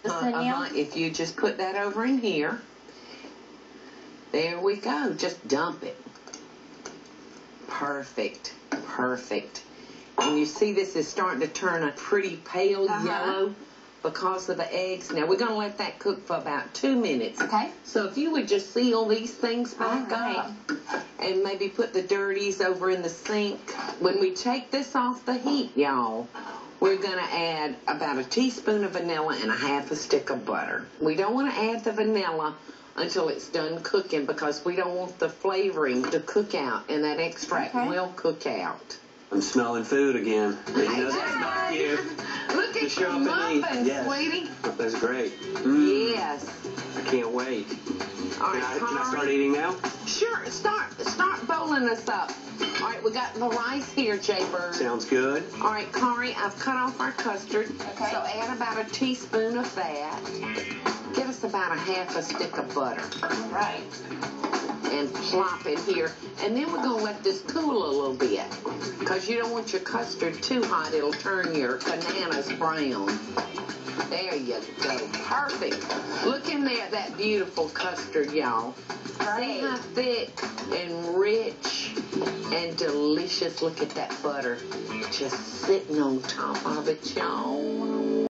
If you just put that over in here. There we go. Just dump it. Perfect. Perfect. And you see this is starting to turn a pretty pale yellow because of the eggs. Now we're going to let that cook for about 2 minutes. Okay. So if you would just seal these things back up and maybe put the dirties over in the sink. When we take this off the heat, y'all, we're going to add about a teaspoon of vanilla and a half a stick of butter. We don't want to add the vanilla until it's done cooking because we don't want the flavoring to cook out, and that extract will cook out. I'm smelling food again. You know, that's not you. Look at your muffins, sweetie. That's great. Yes. I can't wait. All right, can I start eating now? Sure. Start bowling us up. All right, we got the rice here, Jaybird. Sounds good. All right, Kari, I've cut off our custard. Okay. So add about a teaspoon of that. Give us about a half a stick of butter. All right. And plop it here. And then we're going to let this cool a little bit. Because you don't want your custard too hot. It'll turn your bananas brown. There you go. Perfect. Look in there at that beautiful custard, y'all. See how thick and rich and delicious. Look at that butter just sitting on top of it, y'all.